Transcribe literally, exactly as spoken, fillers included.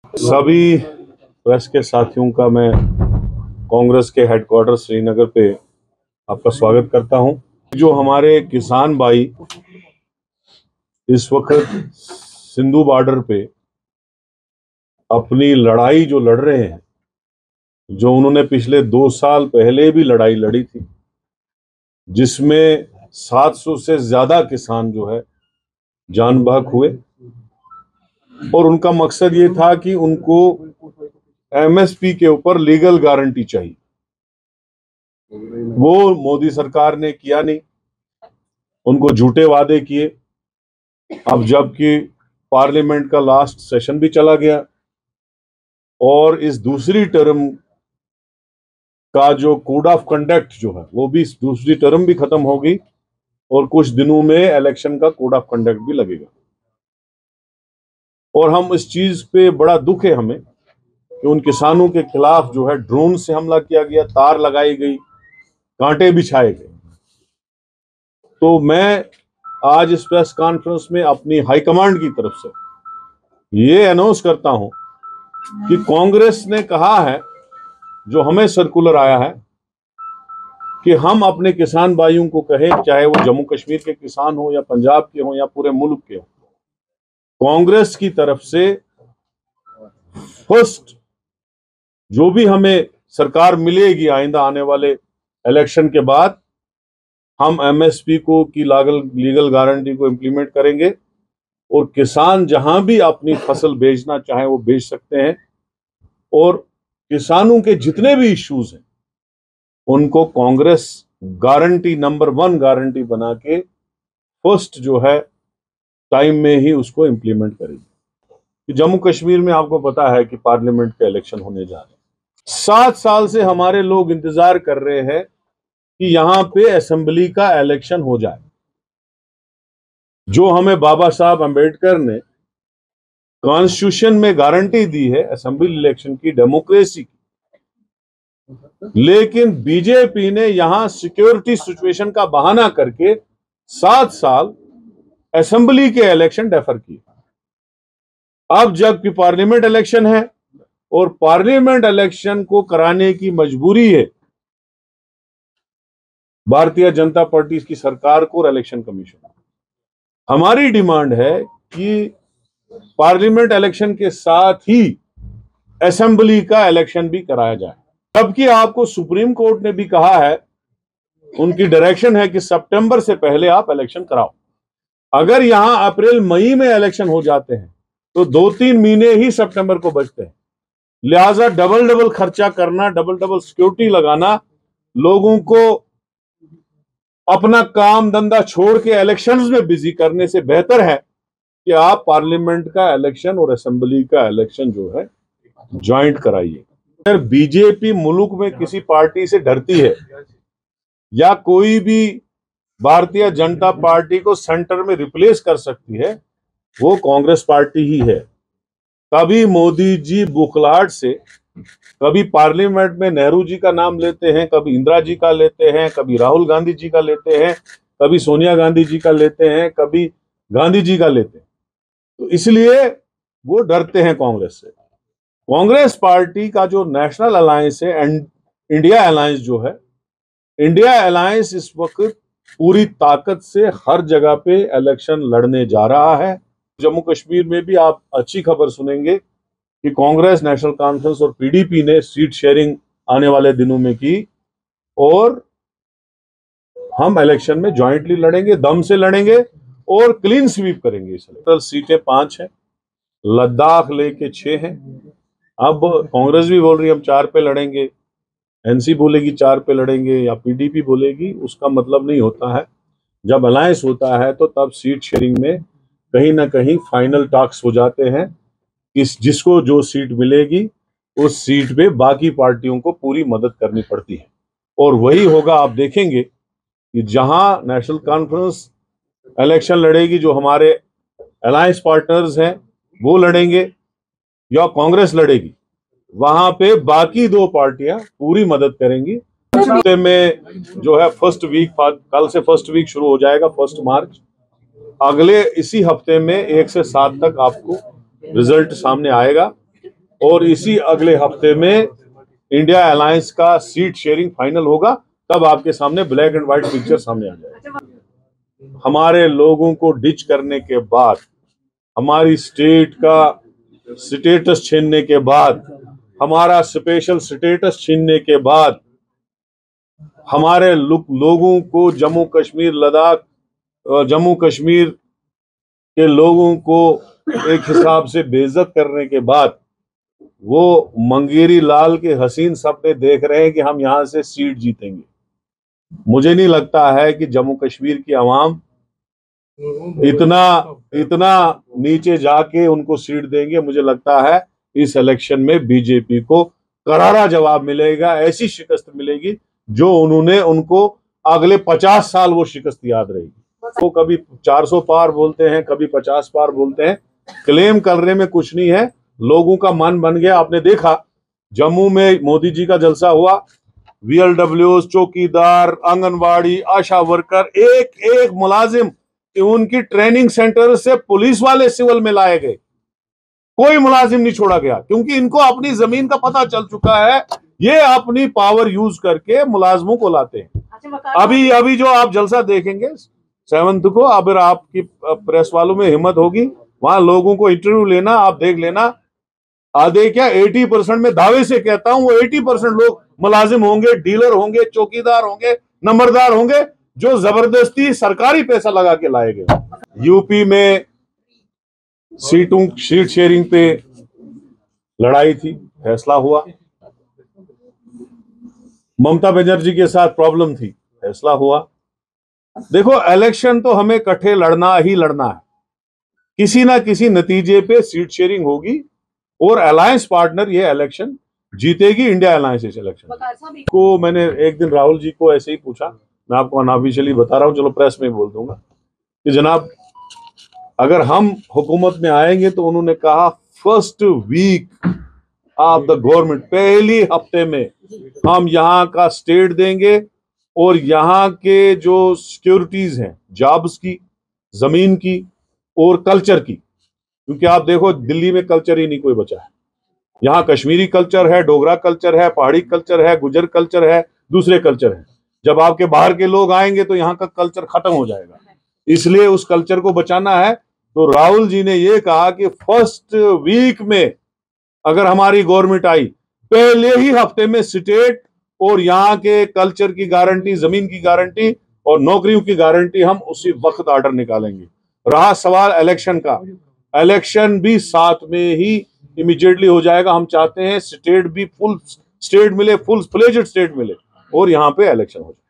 सभी प्रेस के साथियों का मैं कांग्रेस के हेडक्वार्टर श्रीनगर पे आपका स्वागत करता हूं। जो हमारे किसान भाई इस वक्त सिंधु बॉर्डर पे अपनी लड़ाई जो लड़ रहे हैं, जो उन्होंने पिछले दो साल पहले भी लड़ाई लड़ी थी, जिसमें सात सौ से ज्यादा किसान जो है जान बहक हुए, और उनका मकसद ये था कि उनको एमएसपी के ऊपर लीगल गारंटी चाहिए। वो मोदी सरकार ने किया नहीं, उनको झूठे वादे किए। अब जबकि पार्लियामेंट का लास्ट सेशन भी चला गया और इस दूसरी टर्म का जो कोड ऑफ कंडक्ट जो है वो भी दूसरी टर्म भी खत्म होगी और कुछ दिनों में इलेक्शन का कोड ऑफ कंडक्ट भी लगेगा। और हम इस चीज पे बड़ा दुख है हमें कि उन किसानों के खिलाफ जो है ड्रोन से हमला किया गया, तार लगाई गई, कांटे बिछाए गए। तो मैं आज इस प्रेस कॉन्फ्रेंस में अपनी हाईकमांड की तरफ से ये अनाउंस करता हूं कि कांग्रेस ने कहा है, जो हमें सर्कुलर आया है, कि हम अपने किसान भाइयों को कहें, चाहे वो जम्मू कश्मीर के किसान हो या पंजाब के हो या पूरे मुल्क के हो, कांग्रेस की तरफ से फर्स्ट जो भी हमें सरकार मिलेगी आइंदा आने वाले इलेक्शन के बाद, हम एमएसपी को की लागल लीगल गारंटी को इंप्लीमेंट करेंगे और किसान जहां भी अपनी फसल बेचना चाहे वो बेच सकते हैं। और किसानों के जितने भी इश्यूज हैं उनको Congress guarantee number one guarantee बना के फर्स्ट जो है टाइम में ही उसको इंप्लीमेंट करेगी। जम्मू कश्मीर में आपको पता है कि पार्लियामेंट के इलेक्शन होने जा रहे हैं। सात साल से हमारे लोग इंतजार कर रहे हैं कि यहां पे असेंबली का इलेक्शन हो जाए। जो हमें बाबा साहब अंबेडकर ने कॉन्स्टिट्यूशन में गारंटी दी है असेंबली इलेक्शन की, डेमोक्रेसी की, लेकिन बीजेपी ने यहां सिक्योरिटी सिचुएशन का बहाना करके सात साल असेंबली के इलेक्शन डेफर किए। अब जबकि पार्लियामेंट इलेक्शन है और पार्लियामेंट इलेक्शन को कराने की मजबूरी है भारतीय जनता पार्टी की सरकार को और इलेक्शन कमीशन। हमारी डिमांड है कि पार्लियामेंट इलेक्शन के साथ ही असेंबली का इलेक्शन भी कराया जाए। जबकि आपको सुप्रीम कोर्ट ने भी कहा है, उनकी डायरेक्शन है कि सितंबर से पहले आप इलेक्शन कराओ। अगर यहां अप्रैल मई में इलेक्शन हो जाते हैं तो दो तीन महीने ही सितंबर को बचते हैं। लिहाजा डबल डबल खर्चा करना, डबल डबल सिक्योरिटी लगाना, लोगों को अपना काम धंधा छोड़ के इलेक्शंस में बिजी करने से बेहतर है कि आप पार्लियामेंट का इलेक्शन और असेंबली का इलेक्शन जो है ज्वाइंट कराइए। अगर बीजेपी मुल्क में किसी पार्टी से डरती है या कोई भी भारतीय जनता पार्टी को सेंटर में रिप्लेस कर सकती है, वो कांग्रेस पार्टी ही है। कभी मोदी जी बुखलाहट से कभी पार्लियामेंट में नेहरू जी का नाम लेते हैं, कभी इंदिरा जी का लेते हैं, कभी राहुल गांधी जी का लेते हैं, कभी सोनिया गांधी जी का लेते हैं, कभी गांधी जी का लेते हैं। तो इसलिए वो डरते हैं कांग्रेस से। कांग्रेस पार्टी का जो नेशनल अलायंस है, इंडिया अलायंस जो है, इंडिया अलायंस इस वक्त पूरी ताकत से हर जगह पे इलेक्शन लड़ने जा रहा है। जम्मू कश्मीर में भी आप अच्छी खबर सुनेंगे कि कांग्रेस, नेशनल कॉन्फ्रेंस और पीडीपी ने सीट शेयरिंग आने वाले दिनों में की और हम इलेक्शन में ज्वाइंटली लड़ेंगे, दम से लड़ेंगे और क्लीन स्वीप करेंगे। टोटल सीटें पांच हैं, लद्दाख लेके छह हैं। अब कांग्रेस भी बोल रही है हम चार पे लड़ेंगे, एनसी बोलेगी चार पे लड़ेंगे या पीडीपी बोलेगी, उसका मतलब नहीं होता है। जब अलायंस होता है तो तब सीट शेयरिंग में कहीं ना कहीं फाइनल टॉक्स हो जाते हैं, किस जिसको जो सीट मिलेगी उस सीट पे बाकी पार्टियों को पूरी मदद करनी पड़ती है। और वही होगा, आप देखेंगे कि जहां नेशनल कॉन्फ्रेंस इलेक्शन लड़ेगी, जो हमारे अलायंस पार्टनर्स हैं वो लड़ेंगे या कांग्रेस लड़ेगी, वहां पे बाकी दो पार्टियां पूरी मदद करेंगी। हफ्ते में जो है फर्स्ट वीक, कल से फर्स्ट वीक शुरू हो जाएगा, फर्स्ट मार्च। अगले इसी हफ्ते में एक से सात तक आपको रिजल्ट सामने आएगा और इसी अगले हफ्ते में इंडिया अलायंस का सीट शेयरिंग फाइनल होगा, तब आपके सामने ब्लैक एंड व्हाइट पिक्चर सामने आ जाएगा। हमारे लोगों को डिच करने के बाद, हमारी स्टेट का स्टेटस छीनने के बाद, हमारा स्पेशल स्टेटस छीनने के बाद, हमारे लोगों को जम्मू कश्मीर लद्दाख जम्मू कश्मीर के लोगों को एक हिसाब से बेइज्जत करने के बाद, वो मंगेरी लाल के हसीन सपने देख रहे हैं कि हम यहां से सीट जीतेंगे। मुझे नहीं लगता है कि जम्मू कश्मीर की आवाम इतना इतना नीचे जाके उनको सीट देंगे। मुझे लगता है इस इलेक्शन में बीजेपी को करारा जवाब मिलेगा, ऐसी शिकस्त मिलेगी जो उन्होंने उनको अगले पचास साल वो शिकस्त याद रहेगी। वो कभी चार सौ पार बोलते हैं, कभी पचास पार बोलते हैं, क्लेम करने में कुछ नहीं है। लोगों का मन बन गया। आपने देखा जम्मू में मोदी जी का जलसा हुआ, वीएलडब्ल्यूज, चौकीदार, आंगनवाड़ी, आशा वर्कर, एक एक मुलाजिम उनकी ट्रेनिंग सेंटर से पुलिस वाले सिविल में लाए गए, कोई मुलाजिम नहीं छोड़ा गया, क्योंकि इनको अपनी जमीन का पता चल चुका है। ये अपनी पावर यूज करके मुलाजमों को लाते हैं। अभी अभी जो आप जलसा देखेंगे सेवंथ को, अगर आपकी प्रेस वालों में हिम्मत होगी वहां लोगों को इंटरव्यू लेना, आप देख लेना, आधे क्या अस्सी परसेंट में दावे से कहता हूं वो अस्सी परसेंट लोग मुलाजिम होंगे, डीलर होंगे, चौकीदार होंगे, नंबरदार होंगे, जो जबरदस्ती सरकारी पैसा लगा के लाए गए। यूपी में सीटों सीट शेयरिंग पे लड़ाई थी, फैसला हुआ। ममता बनर्जी के साथ प्रॉब्लम थी, फैसला हुआ। देखो, इलेक्शन तो हमें इकट्ठे लड़ना ही लड़ना है, किसी ना किसी नतीजे पे सीट शेयरिंग होगी और अलायंस पार्टनर ये इलेक्शन जीतेगी, इंडिया अलायंस इस इलेक्शन को। मैंने एक दिन राहुल जी को ऐसे ही पूछा, मैं आपको अनऑफिशियली बता रहा हूं, चलो प्रेस में बोल दूंगा कि जनाब अगर हम हुकूमत में आएंगे तो उन्होंने कहा first week of the government, पहली हफ्ते में हम यहाँ का स्टेट देंगे और यहाँ के जो सिक्योरिटीज हैं, जॉब्स की, जमीन की और कल्चर की, क्योंकि आप देखो दिल्ली में कल्चर ही नहीं कोई बचा है। यहाँ कश्मीरी कल्चर है, डोगरा कल्चर है, पहाड़ी कल्चर है, गुजर कल्चर है, दूसरे कल्चर है। जब आपके बाहर के लोग आएंगे तो यहाँ का कल्चर खत्म हो जाएगा, इसलिए उस कल्चर को बचाना है। तो राहुल जी ने ये कहा कि फर्स्ट वीक में अगर हमारी गवर्नमेंट आई, पहले ही हफ्ते में स्टेट और यहाँ के कल्चर की गारंटी, जमीन की गारंटी और नौकरियों की गारंटी हम उसी वक्त ऑर्डर निकालेंगे। रहा सवाल इलेक्शन का, इलेक्शन भी साथ में ही इमीडिएटली हो जाएगा। हम चाहते हैं स्टेट भी फुल स्टेट मिले, फुल फ्लेज्ड स्टेट मिले और यहाँ पे इलेक्शन हो जाए।